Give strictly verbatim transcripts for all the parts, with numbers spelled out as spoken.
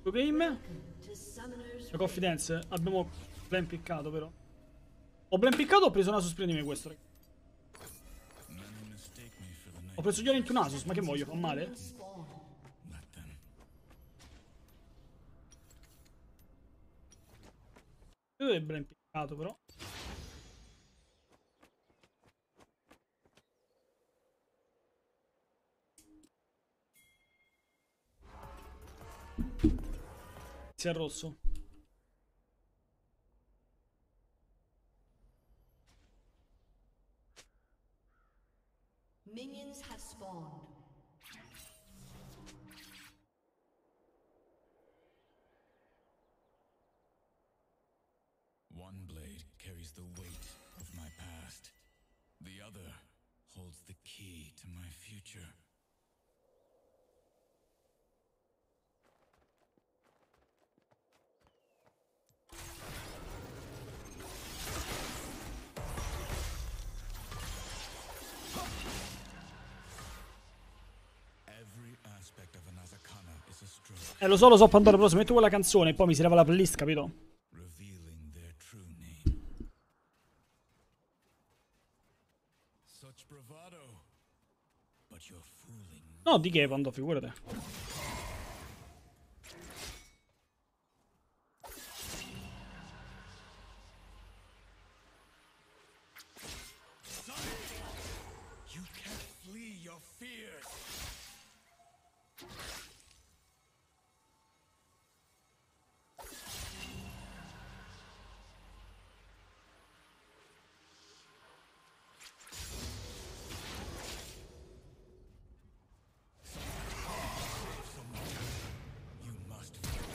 Due game. La confidence. Abbiamo ben piccato però. Ho ben piccato o ho preso un Asus? Prendimi questo, raga. Ho preso già un Asus, ma che voglio? Fa male? Credo che è ben piccato però. Si è rosso. Minions have spawned. One blade carries the weight of my past. The other holds the key to my future. Every aspect of an Asakana is a stroke. Eh, lo so, lo so, Pandora, però se metto quella canzone e poi mi si leva la playlist, capito? Revealing their true name. Such bravado. But you're fooling me. No, di che, Pandora, figurate. You can't flee your fears. You must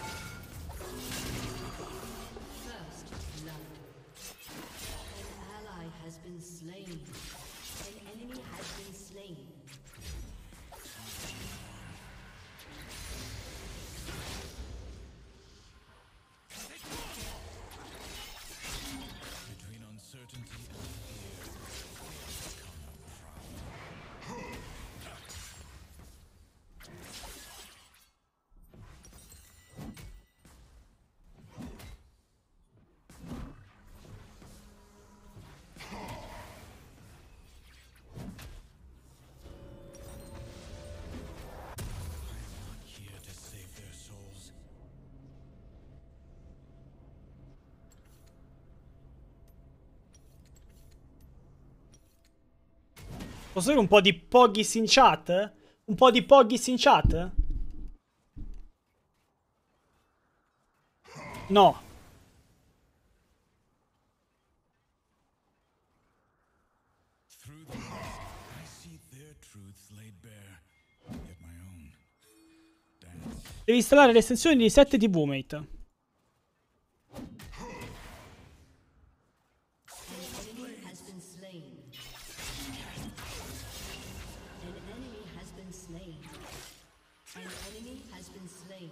First blood. An ally has been slain. An enemy has been slain. between uncertainty and fear. Come proud. I'm not here to save their souls. Posso avere un po' di Poggis in chat? Un po' di Poggis in chat? No. Through the mist, I see their truths laid bare, yet my own dance. Devi installare le estensioni di sette T V, mate. An enemy has been slain. An enemy has been slain. An enemy has been slain.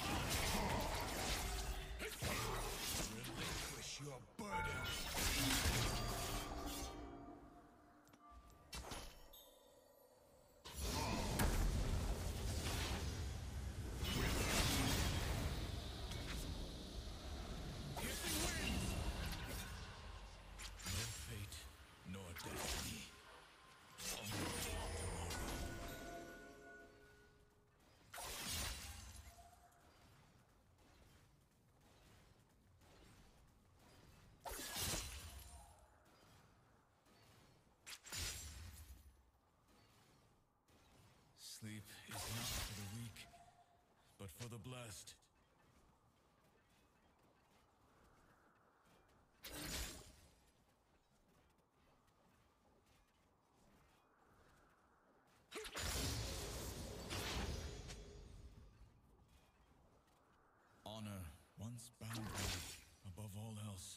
Relinquish your burden. No fate, nor destiny. Only tomorrow. Sleep is not for the weak, but for the blessed. Honor once bound me above all else.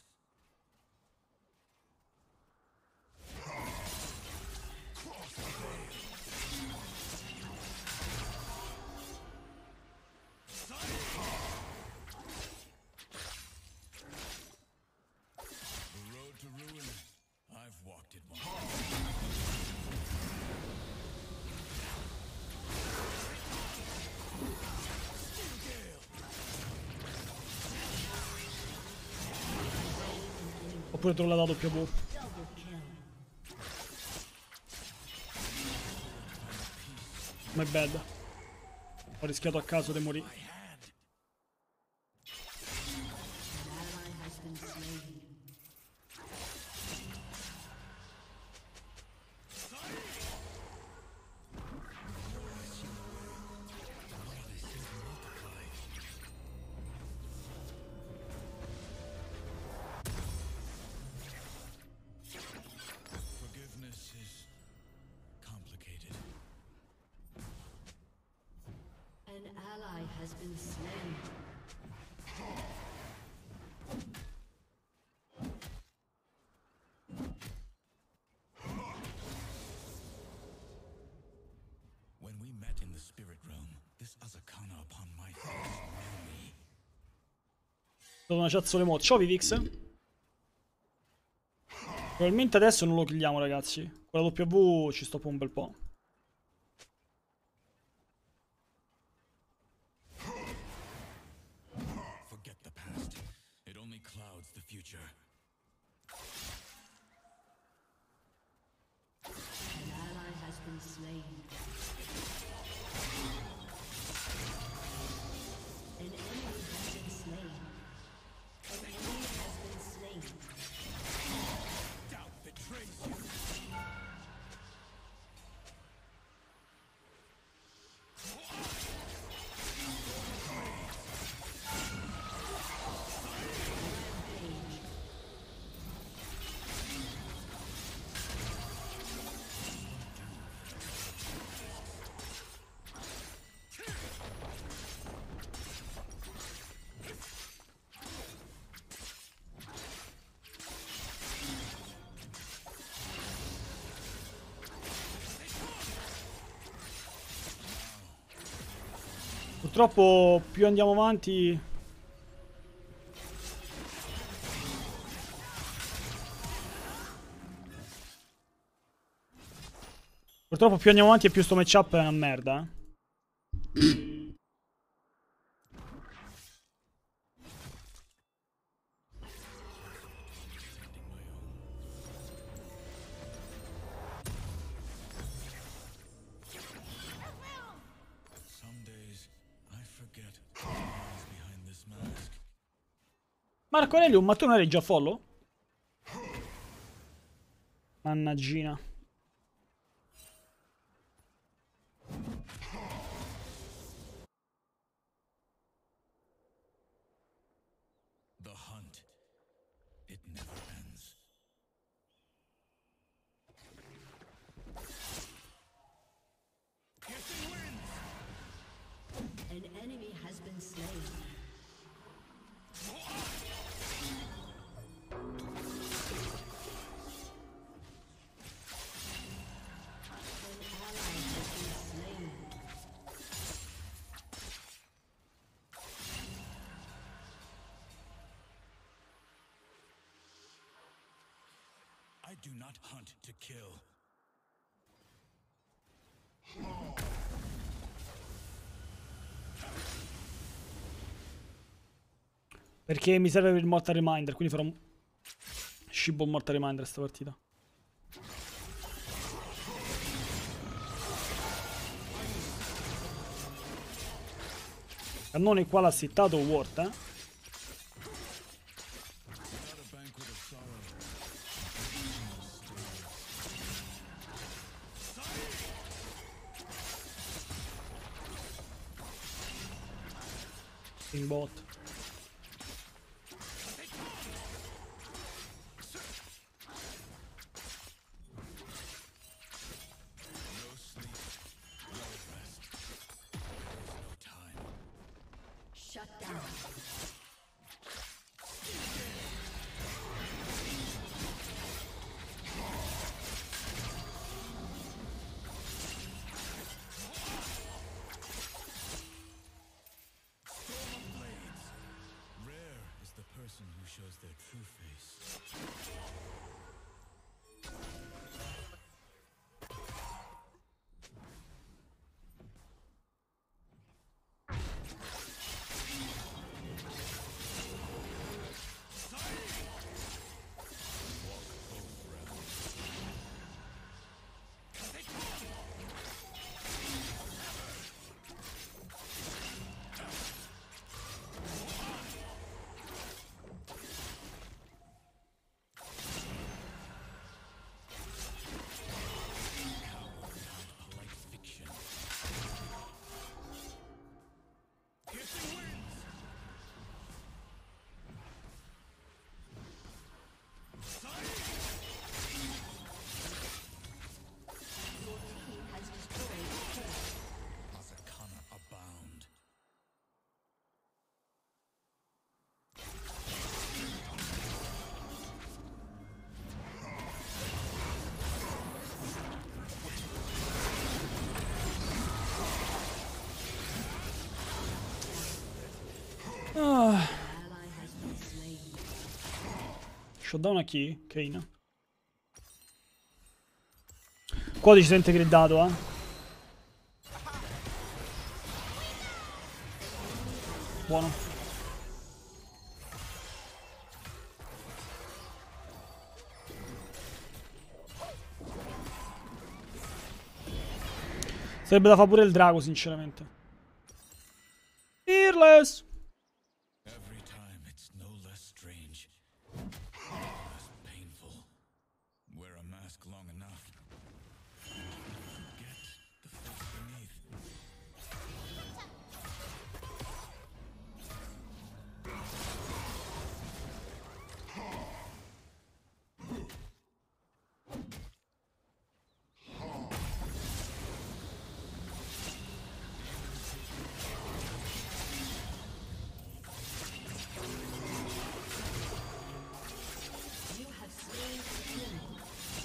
The road to ruin, I've walked it once. Gale. pure trollata W. Double kill. My bad. Ho rischiato a caso di morire. An ally has been slain. Forgiveness is complicated. An ally has been slain. When we met in the spirit realm, this Azakana upon my face knew me. Sono una cazzo le mod. Ciao Vivix. Probabilmente adesso non lo killiamo, ragazzi. Con la W ci sto per un bel po'. Forget the past. It only clouds the future. An ally has been slain. An enemy has been slain. An enemy has been slain. Doubt betrays you. Purtroppo più andiamo avanti... Purtroppo più andiamo avanti e più sto matchup è una merda, eh. Some days I forget who lies behind this mask. Marco Aurelium, ma tu non eri già follow? Mannaggina. The hunt. It never ends. Piercing winds! An enemy has been slain. An ally has been slain. I do not hunt to kill. Perché mi serve per il Mortal Reminder, quindi farò un scibbo Mortal Reminder sta partita. Cannone qua l'ha settato Ward, eh. Not a banquet of sorrow. In bot. No sleep, no rest. There's no time. Shut down. Storm of blades. Rare is the person who shows their true face. Ah. Ally has been slain. Shutdown a chi? Kane. Qua ci sente gridato, eh. Buono. Sarebbe da fare pure il drago, sinceramente. Fearless. Every time it's no less strange, less painful. Wear a mask long enough. Forget the face beneath. You have slain an enemy.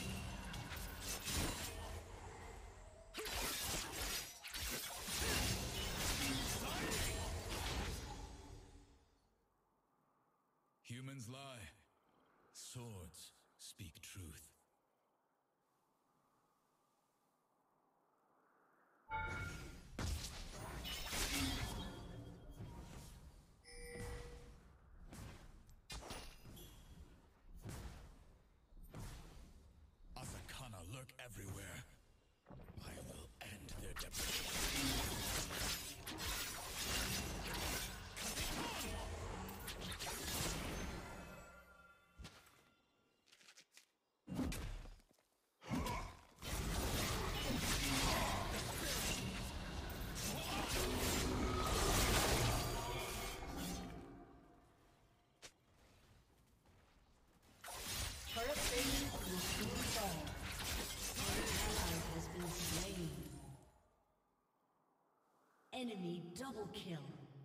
Humans lie. Swords speak truth. Asakana lurk everywhere. I will end their depredations. Turret plating will soon fall. An ally has been slain. Enemy double kill.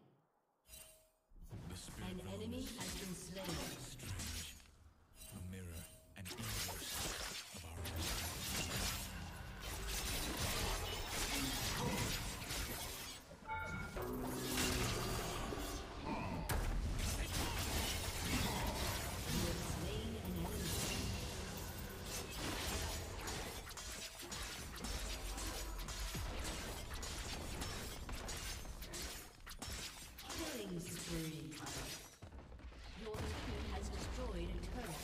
The spirit An enemy has been slain. strange. A mirror and inverse of our own. Slain an enemy. Killing spree. Your team has destroyed a turret.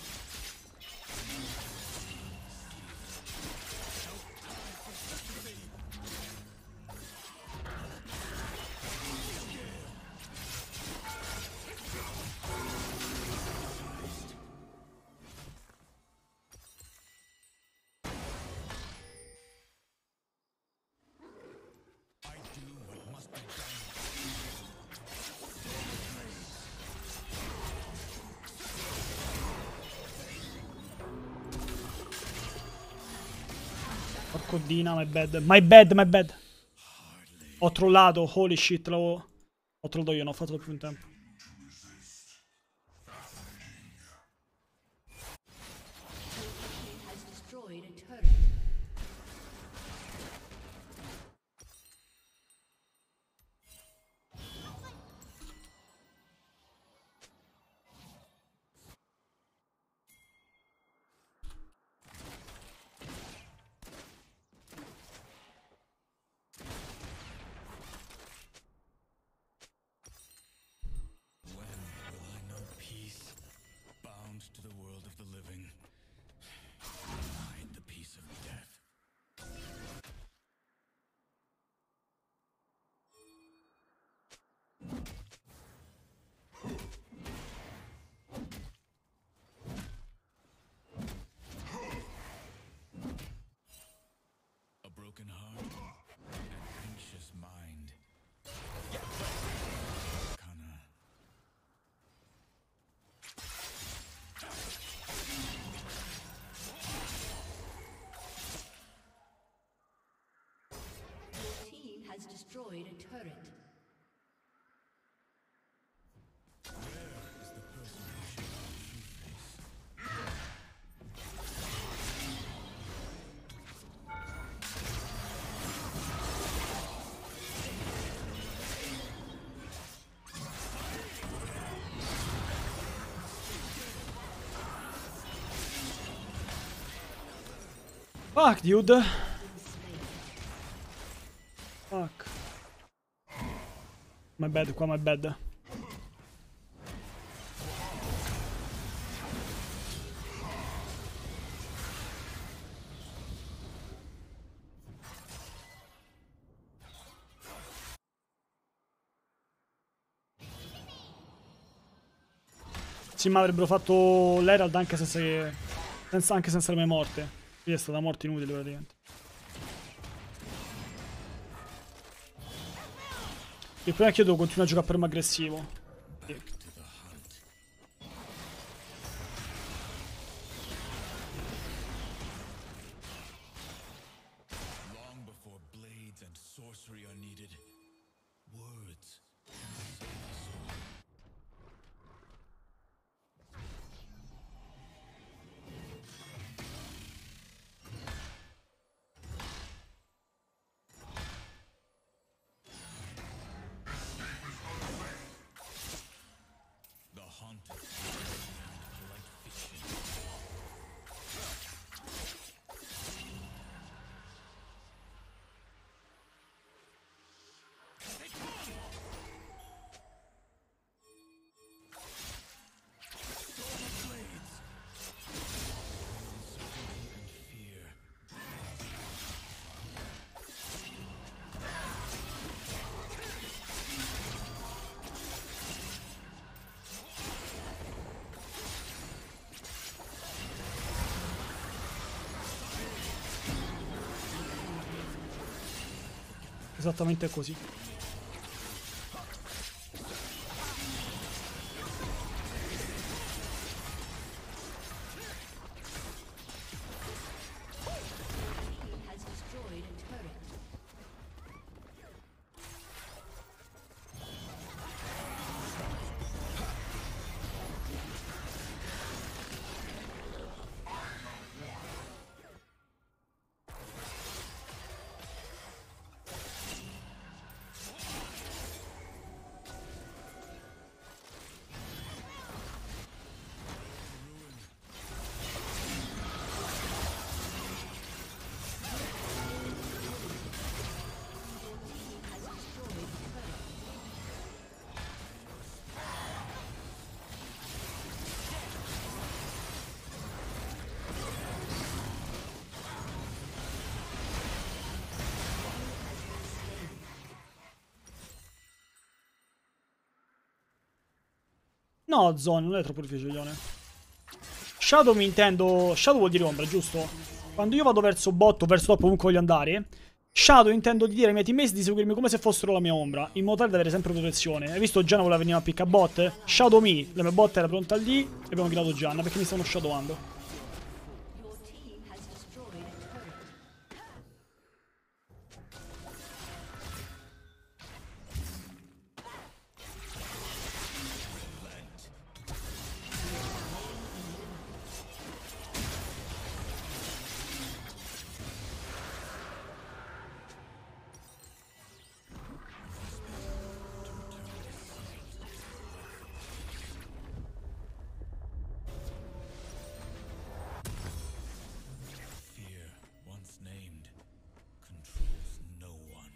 I do what must be done. Porco dina, my bad. My bad, my bad. Ho trollato, holy shit, l'avevo... Ho trollato io, non ho fatto più in tempo. Team has destroyed a turret. When will I know peace? Bound to the world of the living. Denied the peace of death. A broken heart, an anxious mind. Kana. Your team has destroyed a turret. Where is the person who should our true face? Fuck, dude. Fuck. My bad, qua my bad. Sì, ma avrebbero fatto l'Herald anche senza che... Senza, anche senza le mie morte. Quindi è stata morte inutile praticamente. Il problema è che io devo continuare a giocare per me aggressivo. Sì. Long before blades and sorcery are needed, words can save a soul. The haunted and polite fiction. Esattamente così. Has destroyed a turret. No, Zone, non è troppo difficile, Ione. Shadow mi intendo... Shadow vuol dire ombra, giusto? Quando io vado verso botto, verso top, ovunque voglio andare, Shadow intendo di dire ai miei teammates di seguirmi come se fossero la mia ombra, in modo tale da avere sempre protezione. Hai visto Gianna voleva venire a picca bot? Shadow me, la mia bot era pronta lì e abbiamo killato Gianna perché mi stavano shadowando. Your team has destroyed a turret. Fear, once named, controls no one.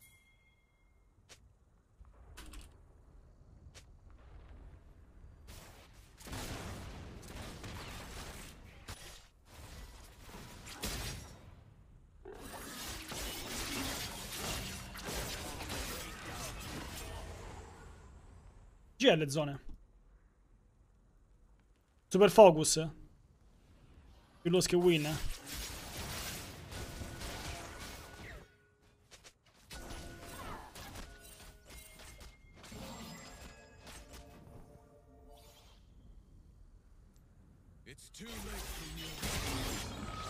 G L zone. Super focus. Più loss che win. It's too late for you.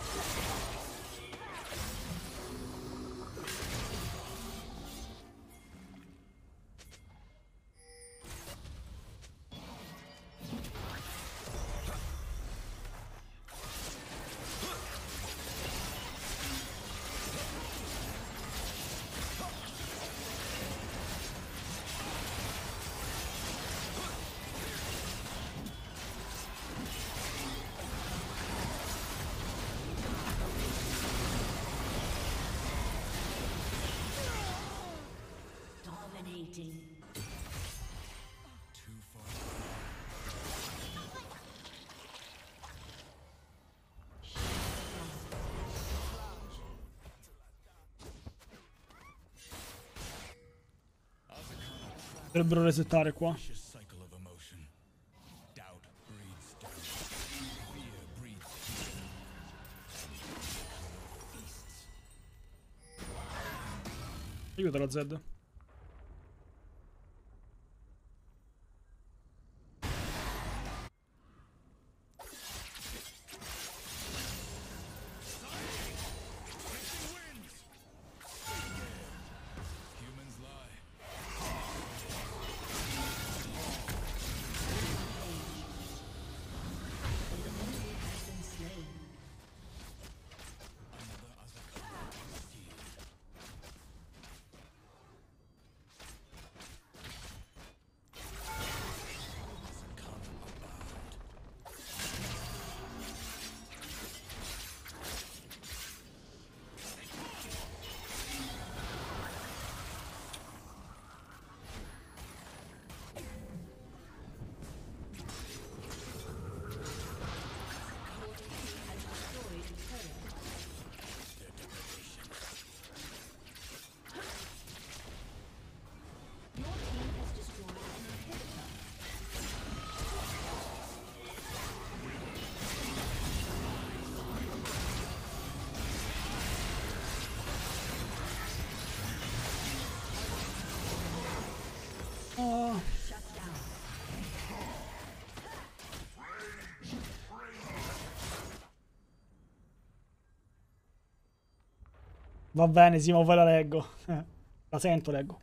Dominating. Too far. Dovrebbero resettare qua. Vicious cycle of emotion. Doubt breeds doubt. Fear breeds fear. Beasts. Aiuta la Zed. Humans lie. Has been slain. Another Azakara steel. Azakara abound. Their degradation. Your team has destroyed an inhibitor. Ah, Shut down. va bene, sì, ma poi la leggo. Eh, la sento, leggo.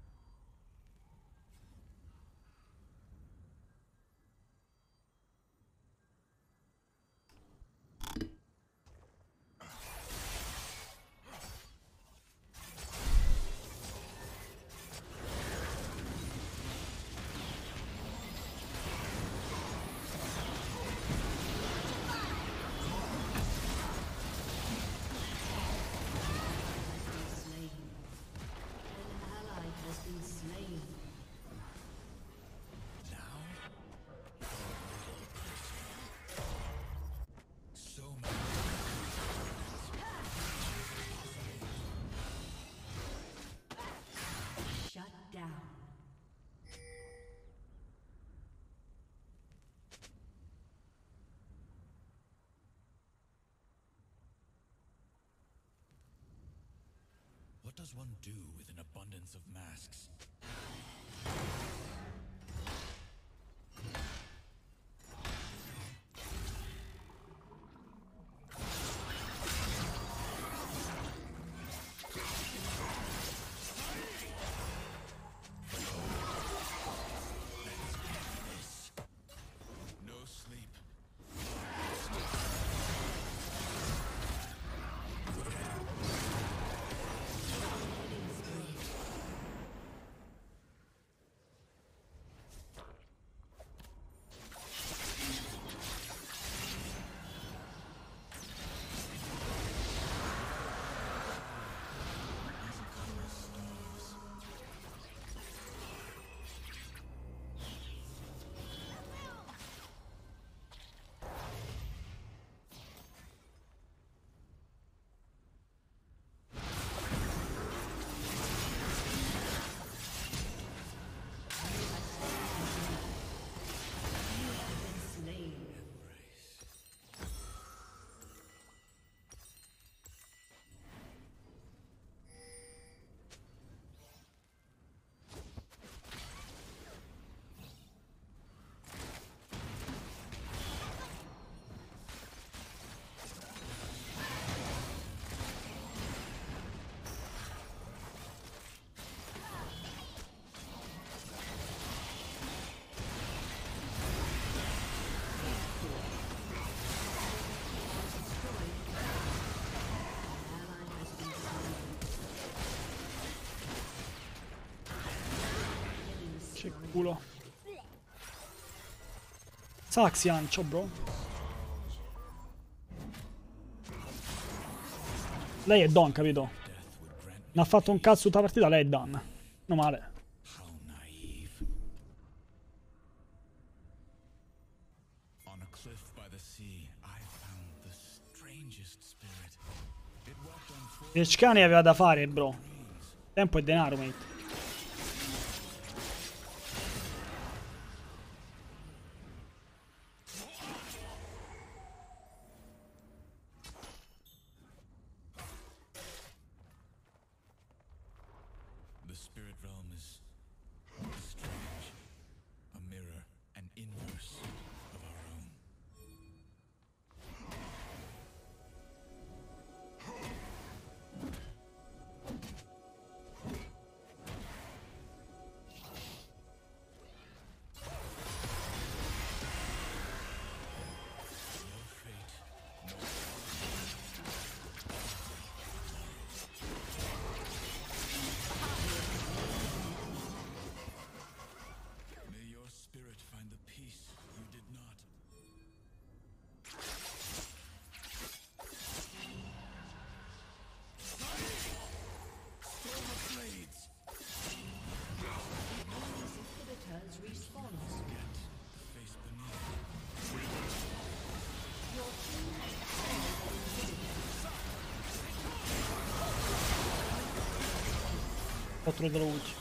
Slain. An ally has been slain. Now? So many. Shut down. What does one do with an abundance of masks? No sleep. Slain. Ally has been slain. Killing Che spree. culo. Saxian, ciao bro. Lei è Don, capito? Death would grant Non ha fatto un cazzo tutta la partita, lei è Don. No male. Vechkane aveva da fare, bro. Tempo e denaro, mate. The spirit realm is strange. A mirror, an inverse of our own. May your spirit find the peace you did not. Storm of blades. Inhibitors respawn. Get the face beneath. quattro dello ulti.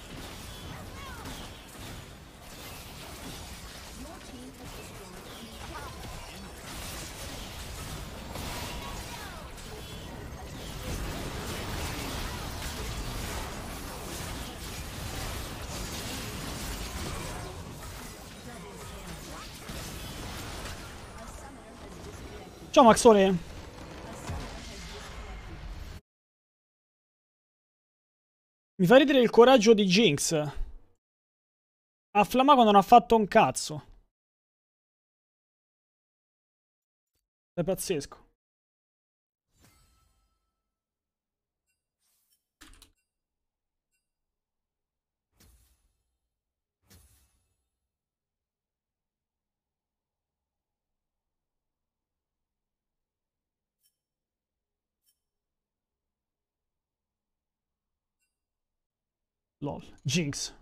Ciao Maxone. Mi fa ridere il coraggio di Jinx. A Flamago non ha fatto un cazzo. È pazzesco. Lol. Jinx.